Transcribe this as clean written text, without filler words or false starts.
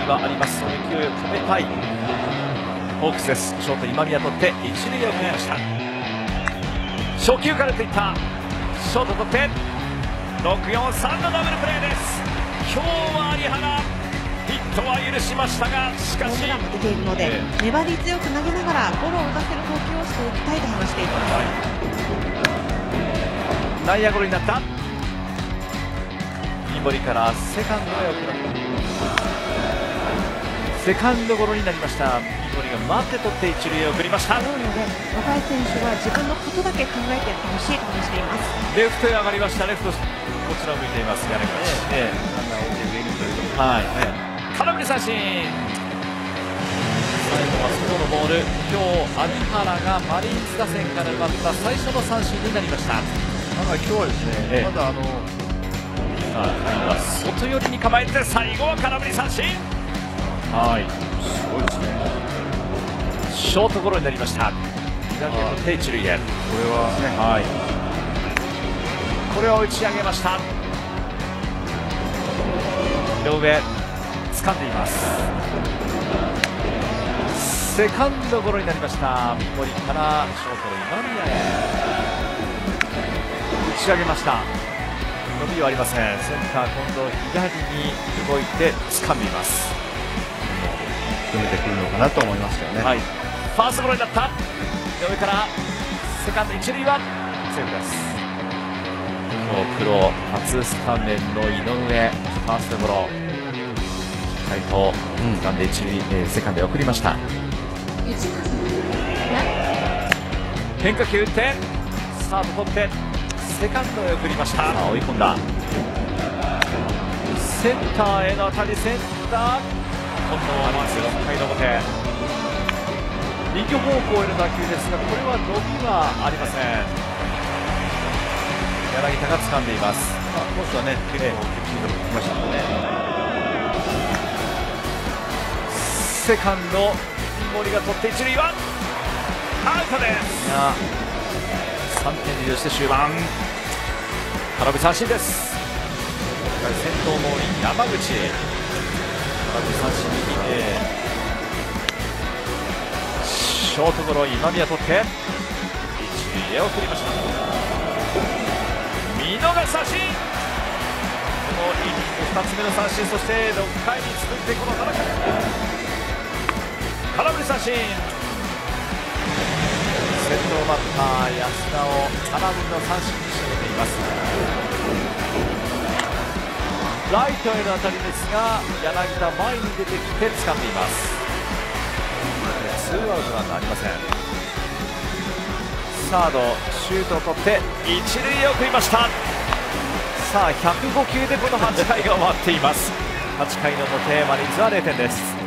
はあります。その勢いを止めたいホークスです。ショート今宮取って一塁を踏みました。初球から出ていったショート取って6-4-3のダブルプレーです。今日は有原ヒットは許しましたが、しかしホームランも出ているので、粘り強く投げながらゴロを打たせる投球をしておきたいと話しています。 内野ゴロになった。三森からセカンドへ送られた。セカンドゴロになりました。三森が待って取って一塁へ送りました。 なので若い選手は自分のことだけ考えてやってほしいと話しています。 レフトへ上がりました。レフトこちらを向いています。柳町、ランナーを置いているというところ、はい、空振り三振。最後は外のボール。今日有原がマリーンズ打線から奪った最初の三振になりました。 今日はですね、まだ外寄りに構えて最後は空振り三振。はい、 すごいですね。 ショートゴロになりました。左へと定一塁へ。これはね、 はい、これを打ち上げました。井上掴んでいます。セカンドゴロになりました。三森からショートの今宮へ打ち上げました。伸びはありません。センター近藤左に動いて掴んでいます。 詰めてくるのかなと思いましたよね。 はい、ファーストゴロになった。井上からセカンド一塁はセーフです。今日プロ初スタメンの井上、ファーストゴロしっかりと掴んで一塁、セカンドへ送りました。変化球打ってサード取ってセカンドへ送りました。追い込んだ。センターへの当たり、センター今度はまず6回の表、右方向への打球ですが、これは伸びはありません。柳田が掴んでいます。 コースはね、結構きちんと来ましたね。 セカンド三森が取って一塁はアウトです。3点リードして終盤、空振り三振です。先頭も山口、空振り三振にショートゴロ、今宮取って一塁へ送りました。見逃し三振。このイニング2つ目の三振、そして6回に続いてこの7回空振り三振。先頭バッター安田を空振りの三振に仕留めています。ライトへの当たりですが、柳田前に出てきて掴んでいます。ツーアウトランナーありません。サードシュートを取って一塁へ送りました。さあ105球でこの8回が終わっています。8回の表、マリーンズは0点です。